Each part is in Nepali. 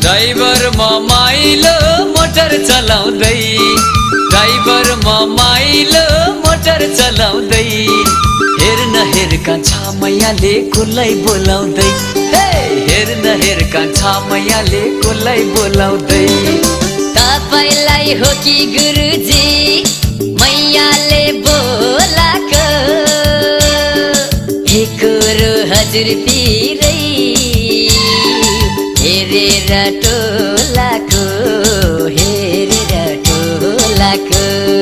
ड्राइभर म माइलो मोटर चलाउँदै, ड्राइभर म माइलो मोटर चलाउँदै, हेर न हेर कान्छा मैयाले कसलाई बोलाउँदै, हेर न हेर कान्छा मैयाले कसलाई बोलाउँदै। तपाईलाई हो कि गुरुजी मैयाले बोलाको, हे कुरो हजुरतिरै हेरेर टोलाको, हेरेर टोलाको।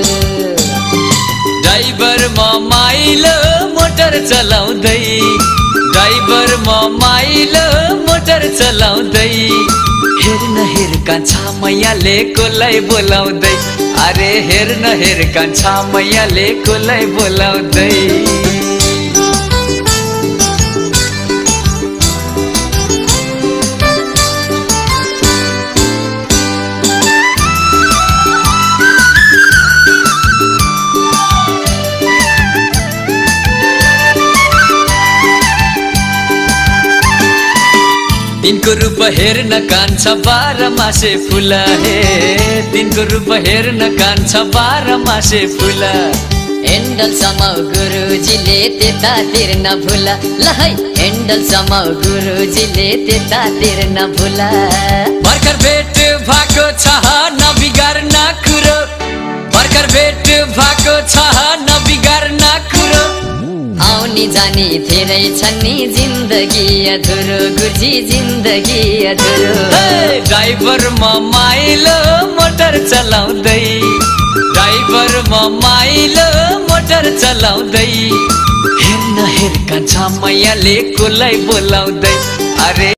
ड्राइभर म माइलो मोटर चलाउँदै, ड्राइभर म माइलो मोटर चलाउँदै, हेर न हेर कान्छा मैयाले कसलाई बोलाउँदै, अरे हेर न हेर कान्छा मैयाले कसलाई बोलाउँदै। तिनको रूप हेर्न कान्छा 12 मासे फुला, हे तिनको रूप हेर्न कान्छा 12 मासे फुला। हेन्डल समाउ गुरुजीले त्यतातिर नभुला, ल है हेन्डल समाउ गुरुजीले त्यतातिर नभुला। भर्खर भेट भएको छ नबिगार्न कुरो, भर्खर भेट भएको छ नबिगार्न कुरो। आउने जाने धेरै छन् नि जिन्दगी अधुरो, गुरुजी जिन्दगी अधुरो। ड्राइभर म माइलो मोटर चलाउँदै, ड्राइभर म माइलो मोटर चलाउँदै, हेर न हेर कान्छा मैयाले कसलाई बोलाउँदै, अरे